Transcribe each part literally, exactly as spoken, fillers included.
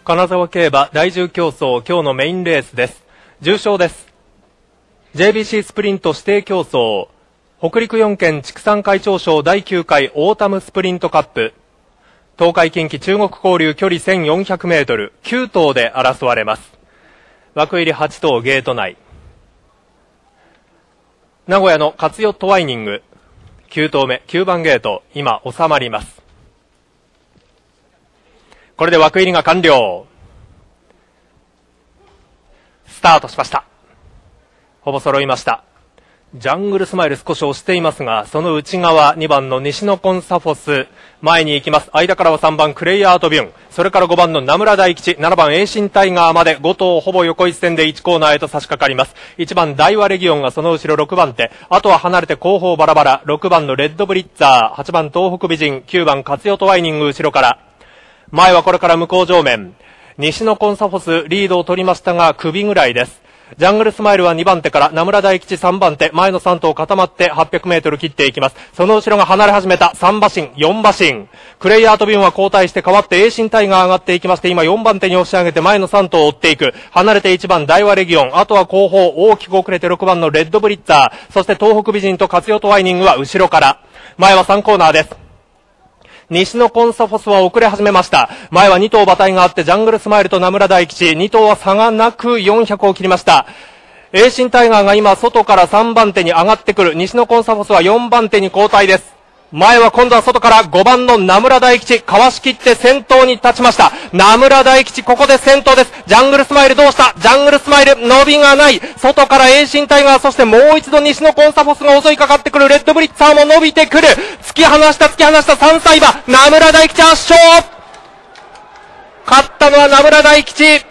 金沢競馬第じゅう競争、今日のメインレースです。重賞です。 ジェイビーシー スプリント指定競争、北陸よん県畜産会長賞だいきゅうかいオータムスプリントカップ、東海近畿中国交流距離せんよんひゃくメートル、きゅう頭で争われます。枠入りはち頭ゲート内、名古屋の勝ヨットワイニングきゅう頭目きゅうばんゲート、今収まります。これで枠入りが完了。スタートしました。ほぼ揃いました。ジャングルスマイル少し押していますが、その内側にばんの西野コンサフォス前に行きます。間からはさんばんクレイアートビュン、それからごばんの名村大吉、ななばん栄新タイガーまでご頭ほぼ横一線でいちコーナーへと差し掛かります。いちばん大和レギオンがその後ろろくばん手、あとは離れて後方バラバラ、ろくばんのレッドブリッツァー、はちばん東北美人、きゅうばん勝ヨトワイニング後ろから、前はこれから向こう上面、西野コンサフォスリードを取りましたが首ぐらいです。ジャングルスマイルはにばん手から、名村大吉さんばん手、前のさん頭固まってはっぴゃくメートル切っていきます。その後ろが離れ始めたさん馬身、よん馬身、クレイアートビュンは交代して変わって栄新タイガー上がっていきまして、今よんばん手に押し上げて前のさん頭を追っていく。離れていちばん大和レギオン、あとは後方大きく遅れてろくばんのレッドブリッツァー、そして東北美人と勝ヨトワイニングは後ろから、前はさんコーナーです。西野コンサフォスは遅れ始めました。前はに頭馬体があって、ジャングルスマイルと名村大吉、に頭は差がなくよんひゃくを切りました。栄新タイガーが今外からさんばん手に上がってくる。西野コンサフォスはよんばん手に交代です。前は今度は外からごばんの名村大吉、かわしきって先頭に立ちました。名村大吉ここで先頭です。ジャングルスマイルどうした？ジャングルスマイル伸びがない。外から栄新タイガー、そしてもう一度西野コンサフォスが襲いかかってくる。レッドブリッツァーも伸びてくる。突き放した突き放したさん歳馬、名村大吉圧勝。勝ったのは名村大吉。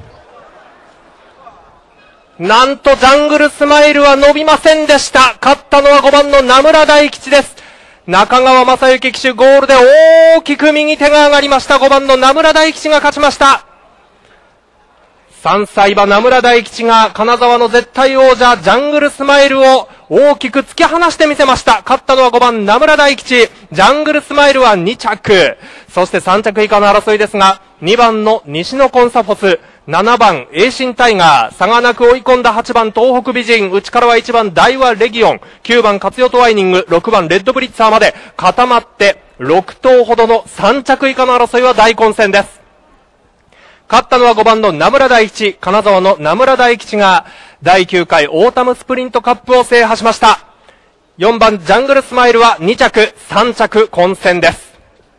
なんとジャングルスマイルは伸びませんでした。勝ったのはごばんの名村大吉です。中川正幸騎手ゴールで大きく右手が上がりました。ごばんの名村大吉が勝ちました。さん歳馬名村大吉が金沢の絶対王者ジャングルスマイルを大きく突き放してみせました。勝ったのはごばん名村大吉、ジャングルスマイルはに着、そしてさん着以下の争いですが、にばんの西野コンサフォス、ななばん栄新タイガー、差がなく追い込んだはちばん東北美人、内からはいちばん大和レギオン、きゅうばん勝ヨトワイニング、ろくばんレッドブリッツァーまで固まってろく頭ほどのさん着以下の争いは大混戦です。勝ったのはごばんの名村大吉、金沢の名村大吉がだいきゅうかいオータムスプリントカップを制覇しました。よんばんジャングルスマイルはに着、さん着混戦です。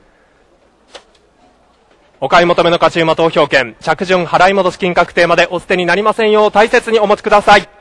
お買い求めの勝ち馬投票券、着順払い戻し金確定までお捨てになりませんよう大切にお持ちください。